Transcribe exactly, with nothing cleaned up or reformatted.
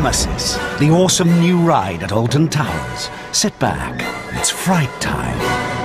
Nemesis, the awesome new ride at Alton Towers. Sit back, it's fright time.